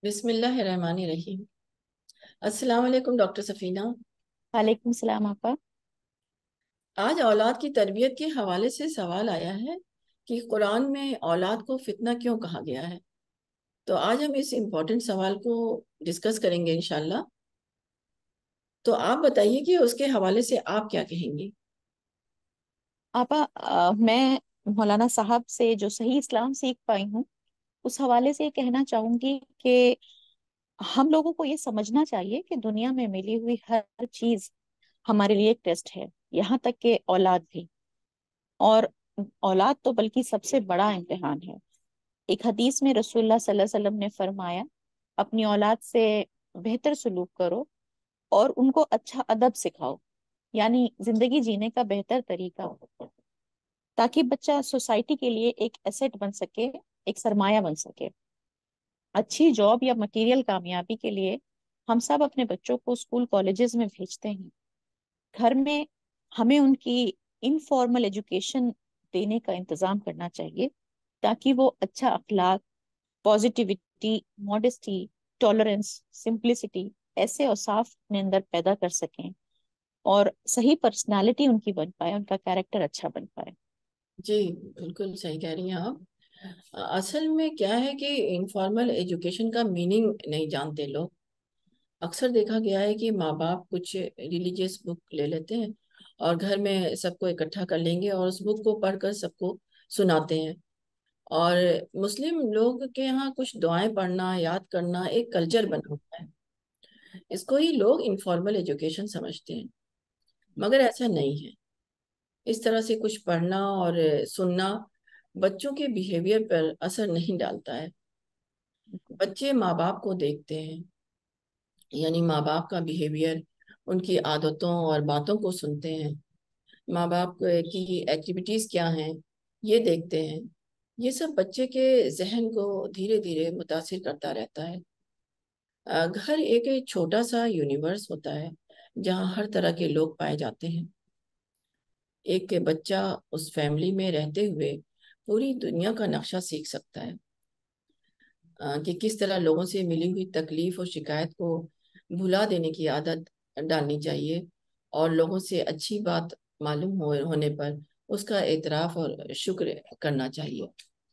بسم اللہ الرحمن الرحیم۔ السلام علیکم ڈاکٹر سفینہ۔ وعلیکم السلام آپا۔ آج اولاد کی تربیت کے حوالے سے سوال آیا ہے کہ قرآن میں اولاد کو فتنہ کیوں کہا گیا ہے؟ تو آج ہم اس امپورٹنٹ سوال کو ڈسکس کریں گے انشاءاللہ۔ تو آپ بتائیے کہ اس کے حوالے سے آپ کیا کہیں گی؟ آپا میں مولانا صاحب سے جو صحیح اسلام سیکھ پائی ہوں اس حوالے سے یہ کہنا چاہوں گی کہ ہم لوگوں کو یہ سمجھنا چاہیے کہ دنیا میں ملی ہوئی ہر چیز ہمارے لیے ایک ٹیسٹ ہے، یہاں تک کہ اولاد بھی۔ اور اولاد تو بلکہ سب سے بڑا امتحان ہے۔ ایک حدیث میں رسول اللہ صلی اللہ علیہ وسلم نے فرمایا، اپنی اولاد سے بہتر سلوک کرو اور ان کو اچھا ادب سکھاؤ، یعنی زندگی جینے کا بہتر طریقہ، تاکہ بچہ سوسائٹی کے لیے ایک ایسٹ بن سکے، ایک سرمایہ بن سکے۔ اچھی جاب یا مٹیریل کامیابی کے لیے ہم سب اپنے بچوں کو اسکول کالجز میں بھیجتے ہیں۔ گھر میں ہمیں ان کی انفارمل ایجوکیشن دینے کا انتظام کرنا چاہیے، تاکہ وہ اچھا اخلاق، پازیٹیوٹی، ماڈesٹی، ٹالرنس، سمپلسٹی ایسے اوصاف اپنے اندر پیدا کر سکیں اور صحیح پرسنالٹی ان کی بن پائے، ان کا کیریکٹر اچھا بن پائے۔ جی، بالکل صحیح کہہ رہی ہیں آپ۔ اصل میں کیا ہے کہ انفارمل ایجوکیشن کا میننگ نہیں جانتے لوگ۔ اکثر دیکھا گیا ہے کہ ماں باپ کچھ ریلیجیس بک لے لیتے ہیں اور گھر میں سب کو اکٹھا کر لیں گے اور اس بک کو پڑھ کر سب کو سناتے ہیں۔ اور مسلم لوگ کے یہاں کچھ دعائیں پڑھنا، یاد کرنا ایک کلچر بنا ہوا ہے۔ اس کو ہی لوگ انفارمل ایجوکیشن سمجھتے ہیں، مگر ایسا نہیں ہے۔ اس طرح سے کچھ پڑھنا اور سننا بچوں کے بیہیویئر پر اثر نہیں ڈالتا ہے۔ بچے ماں باپ کو دیکھتے ہیں، یعنی ماں باپ کا بیہیویئر، ان کی عادتوں اور باتوں کو سنتے ہیں، ماں باپ کی ایکٹیویٹیز کیا ہیں یہ دیکھتے ہیں۔ یہ سب بچے کے ذہن کو دھیرے دھیرے متاثر کرتا رہتا ہے۔ گھر ایک چھوٹا سا یونیورس ہوتا ہے جہاں ہر طرح کے لوگ پائے جاتے ہیں۔ ایک بچہ اس فیملی میں رہتے ہوئے پوری دنیا کا نقشہ سیکھ سکتا ہے، کہ کس طرح لوگوں سے ملی ہوئی تکلیف اور شکایت کو بھلا دینے کی عادت ڈالنی چاہیے، اور لوگوں سے اچھی بات معلوم ہونے پر اس کا اعتراف اور شکر کرنا چاہیے۔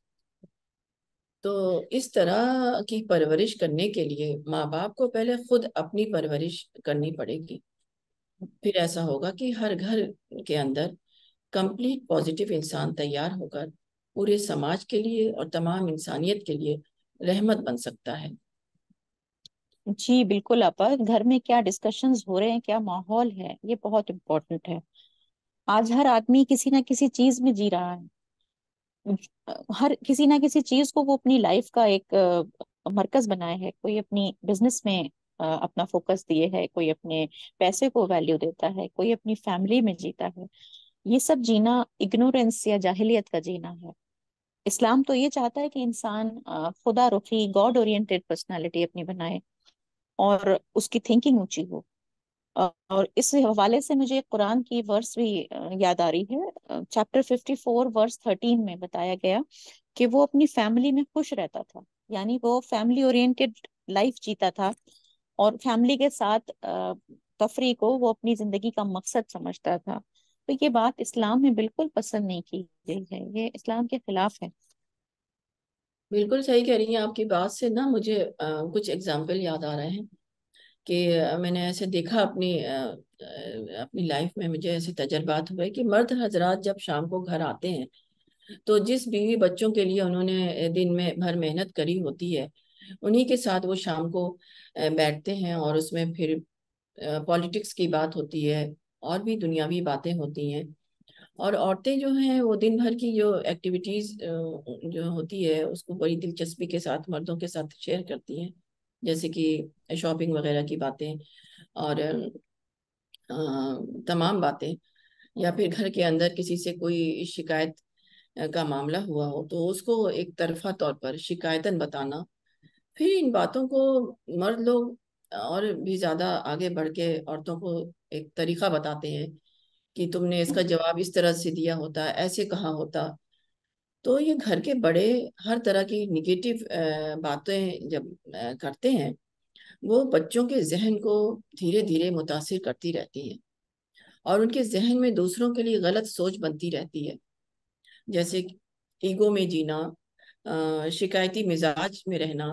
تو اس طرح کی پرورش کرنے کے لیے ماں باپ کو پہلے خود اپنی پرورش کرنی پڑے گی۔ پھر ایسا ہوگا کہ ہر گھر کے اندر کمپلیٹ پازیٹیو انسان تیار ہو کر پورے سماج کے لیے اور تمام انسانیت کے لیے رحمت بن سکتا ہے۔ جی بالکل آپا، گھر میں کیا ڈسکشنز ہو رہے ہیں، کیا ماحول ہے، یہ بہت امپورٹنٹ ہے۔ آج ہر آدمی کسی نہ کسی چیز میں جی رہا ہے، ہر کسی نہ کسی چیز کو وہ اپنی لائف کا ایک مرکز بنائے ہے۔ کوئی اپنی بزنس میں اپنا فوکس دیے ہے، کوئی اپنے پیسے کو ویلیو دیتا ہے، کوئی اپنی فیملی میں جیتا ہے۔ یہ سب جینا اگنورینس یا جاہلیت کا جینا ہے۔ اسلام تو یہ چاہتا ہے کہ انسان خدا رخی، گاڈ اورینٹیڈ پرسنالٹی اپنی بنائے اور اس کی تھنکنگ اونچی ہو۔ اور اس حوالے سے مجھے قرآن کی ورس بھی یاد آ رہی ہے۔ چیپٹر 54 ورس 13 میں بتایا گیا کہ وہ اپنی فیملی میں خوش رہتا تھا، یعنی وہ فیملی اورینٹیڈ لائف جیتا تھا، اور فیملی کے ساتھ تفریح کو وہ اپنی زندگی کا مقصد سمجھتا تھا۔ تو یہ بات اسلام میں بالکل پسند نہیں کی گئی ہے، یہ اسلام کے خلاف ہے۔ بالکل صحیح کہہ رہی ہیں۔ آپ کی بات سے نا مجھے کچھ اگزامپل یاد آ رہے ہیں کہ میں نے ایسے دیکھا اپنی لائف میں، مجھے ایسے تجربات ہوئے کہ مرد حضرات جب شام کو گھر آتے ہیں تو جس بیوی بچوں کے لیے انہوں نے دن میں بھر محنت کری ہوتی ہے، انہی کے ساتھ وہ شام کو بیٹھتے ہیں، اور اس میں پھر پالیٹکس کی بات ہوتی ہے اور بھی دنیاوی باتیں ہوتی ہیں۔ اور عورتیں جو ہیں وہ دن بھر کی جو ایکٹیویٹیز جو ہوتی ہے اس کو بڑی دلچسپی کے ساتھ مردوں کے ساتھ شیئر کرتی ہیں، جیسے کہ شاپنگ وغیرہ کی باتیں اور تمام باتیں، یا پھر گھر کے اندر کسی سے کوئی شکایت کا معاملہ ہوا ہو تو اس کو ایک طرفہ طور پر شکایتاً بتانا۔ پھر ان باتوں کو مرد لوگ اور بھی زیادہ آگے بڑھ کے عورتوں کو ایک طریقہ بتاتے ہیں کہ تم نے اس کا جواب اس طرح سے دیا ہوتا، ایسے کہا ہوتا۔ تو یہ گھر کے بڑے ہر طرح کی نگیٹو باتیں جب کرتے ہیں، وہ بچوں کے ذہن کو دھیرے دھیرے متاثر کرتی رہتی ہیں، اور ان کے ذہن میں دوسروں کے لیے غلط سوچ بنتی رہتی ہے، جیسے ایگو میں جینا، شکایتی مزاج میں رہنا،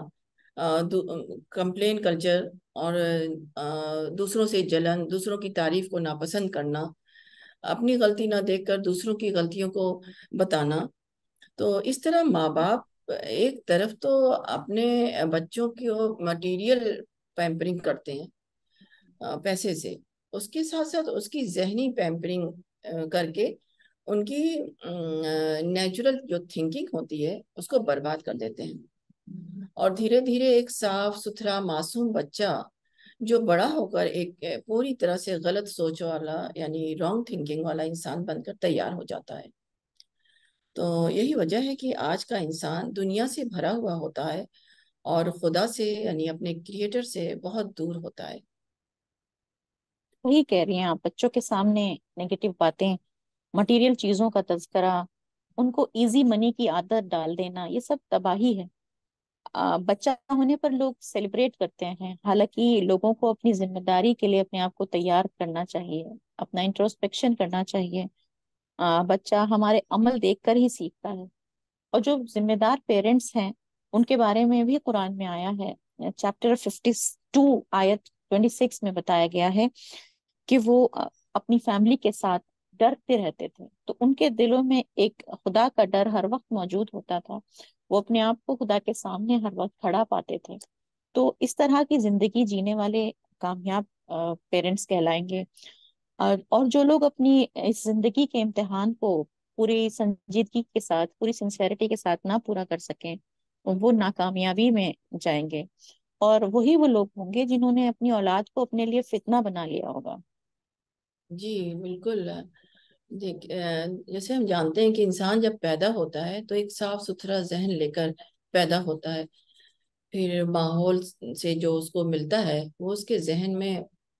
کمپلین کلچر، اور دوسروں سے جلن، دوسروں کی تعریف کو ناپسند کرنا، اپنی غلطی نہ دیکھ کر دوسروں کی غلطیوں کو بتانا۔ تو اس طرح ماں باپ ایک طرف تو اپنے بچوں کی مٹیریل پیمپرنگ کرتے ہیں پیسے سے، اس کے ساتھ ساتھ اس کی ذہنی پیمپرنگ کر کے ان کی نیچرل جو تھنکنگ ہوتی ہے اس کو برباد کر دیتے ہیں، اور دھیرے دھیرے ایک صاف ستھرا معصوم بچہ جو بڑا ہو کر ایک پوری طرح سے غلط سوچ والا، یعنی رانگ تھنکنگ والا انسان بن کر تیار ہو جاتا ہے۔ تو یہی وجہ ہے کہ آج کا انسان دنیا سے بھرا ہوا ہوتا ہے اور خدا سے، یعنی اپنے کریٹر سے بہت دور ہوتا ہے۔ وہی کہہ رہی ہیں آپ، بچوں کے سامنے نگیٹو باتیں، مٹیریل چیزوں کا تذکرہ، ان کو ایزی منی کی عادت ڈال دینا، یہ سب تباہی ہے۔ بچہ ہونے پر لوگ سیلیبریٹ کرتے ہیں، حالانکہ لوگوں کو اپنی ذمہ داری کے لیے اپنے آپ کو تیار کرنا چاہیے، اپنا انٹروسپیکشن کرنا چاہیے۔ بچہ ہمارے عمل دیکھ کر ہی سیکھتا ہے، اور جو ذمہ دار پیرنٹس ہیں ان کے بارے میں بھی قرآن میں آیا ہے، چیپٹر 52 آیت 26 میں بتایا گیا ہے کہ وہ اپنی فیملی کے ساتھ ڈرتے رہتے تھے، تو ان کے دلوں میں ایک خدا کا ڈر ہر وقت موجود ہوتا تھا، وہ اپنے آپ کو خدا کے سامنے ہر وقت کھڑا پاتے تھے۔ تو اس طرح کی زندگی جینے والے کامیاب پیرنٹس کہلائیں گے۔ اور جو لوگ اپنی اس زندگی کے امتحان کو پوری سنجیدگی کے ساتھ، پوری سنسیئرٹی کے ساتھ نہ پورا کر سکیں، وہ ناکامیابی میں جائیں گے، اور وہی وہ لوگ ہوں گے جنہوں نے اپنی اولاد کو اپنے لیے فتنہ بنا لیا ہوگا۔ جی بالکل۔ جیسے ہم جانتے ہیں کہ انسان جب پیدا ہوتا ہے تو ایک صاف ستھرا ذہن لے کر پیدا ہوتا ہے، پھر ماحول سے جو اس کو ملتا ہے وہ اس کے ذہن میں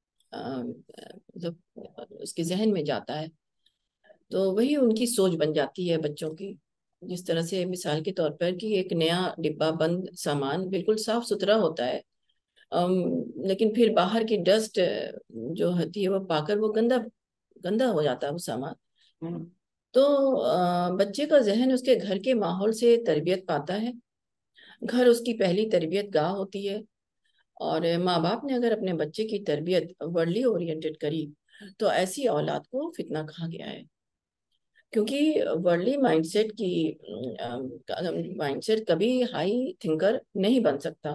مطلب اس کے ذہن میں جاتا ہے، تو وہی ان کی سوچ بن جاتی ہے بچوں کی۔ جس طرح سے مثال کے طور پر کہ ایک نیا ڈبہ بند سامان بالکل صاف ستھرا ہوتا ہے، ام، لیکن پھر باہر کی ڈسٹ جو ہوتی ہے وہ پا کر وہ گندا گندا ہو جاتا ہے وہ سامان۔ تو بچے کا ذہن اس کے گھر کے ماحول سے تربیت پاتا ہے، گھر اس کی پہلی تربیت گاہ ہوتی ہے، اور ماں باپ نے اگر اپنے بچے کی تربیت ورلی اورینٹڈ کری تو ایسی اولاد کو فتنہ کہا گیا ہے، کیونکہ ورلی مائنڈ سیٹ کبھی ہائی تھنکر نہیں بن سکتا،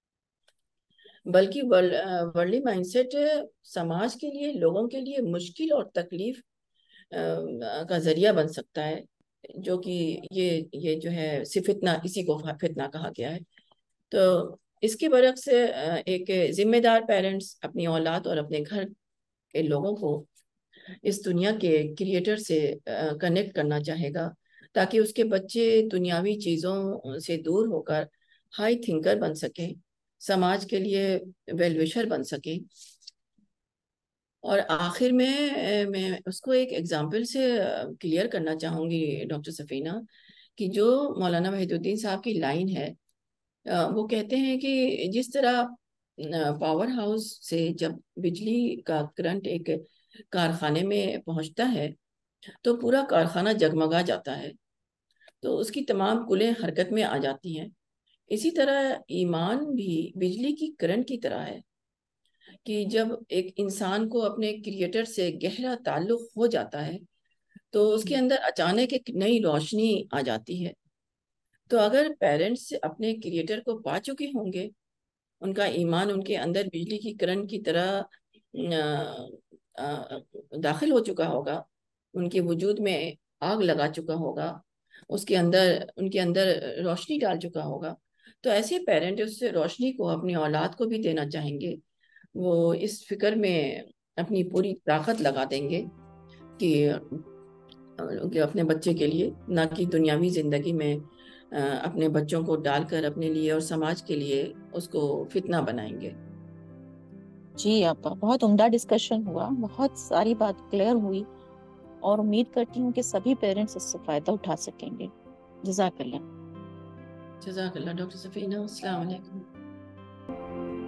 بلکہ ورلی مائنڈ سیٹ سماج کے لیے، لوگوں کے لیے مشکل اور تکلیف کا ذریعہ بن سکتا ہے، جو کہ یہ جو ہے فتنہ، اسی کو فتنہ کہا گیا ہے۔ تو اس کے برعکس ایک ذمہ دار پیرنٹس اپنی اولاد اور اپنے گھر کے لوگوں کو اس دنیا کے کریٹر سے کنیکٹ کرنا چاہے گا، تاکہ اس کے بچے دنیاوی چیزوں سے دور ہو کر ہائی تھنکر بن سکیں، سماج کے لیے ویل وشر بن سکیں۔ اور آخر میں اس کو ایک ایگزامپل سے کلیئر کرنا چاہوں گی ڈاکٹر سفینہ، کہ جو مولانا وحید الدین صاحب کی لائن ہے، وہ کہتے ہیں کہ جس طرح پاور ہاؤس سے جب بجلی کا کرنٹ ایک کارخانے میں پہنچتا ہے تو پورا کارخانہ جگمگا جاتا ہے، تو اس کی تمام کلیں حرکت میں آ جاتی ہیں۔ اسی طرح ایمان بھی بجلی کی کرنٹ کی طرح ہے، کہ جب ایک انسان کو اپنے کریٹر سے گہرا تعلق ہو جاتا ہے تو اس کے اندر اچانک ایک نئی روشنی آ جاتی ہے۔ تو اگر پیرنٹس اپنے کریٹر کو پا چکے ہوں گے، ان کا ایمان ان کے اندر بجلی کی کرنٹ کی طرح داخل ہو چکا ہوگا، ان کے وجود میں آگ لگا چکا ہوگا، ان کے اندر روشنی ڈال چکا ہوگا، تو ایسے پیرنٹ اس روشنی کو اپنی اولاد کو بھی دینا چاہیں گے۔ وہ اس فکر میں اپنی پوری طاقت لگا دیں گے کہ اپنے بچے کے لیے، نہ کہ دنیاوی زندگی میں اپنے بچوں کو ڈال کر اپنے لیے اور سماج کے لیے اس کو فتنہ بنائیں گے۔ جی آپا، بہت عمدہ ڈسکشن ہوا، بہت ساری بات کلیئر ہوئی، اور امید کرتی ہوں کہ سبھی پیرنٹس اس سے فائدہ اٹھا سکیں گے۔ جزاک اللہ. جزاک اللہ ڈاکٹر سفینہ. السلام علیکم.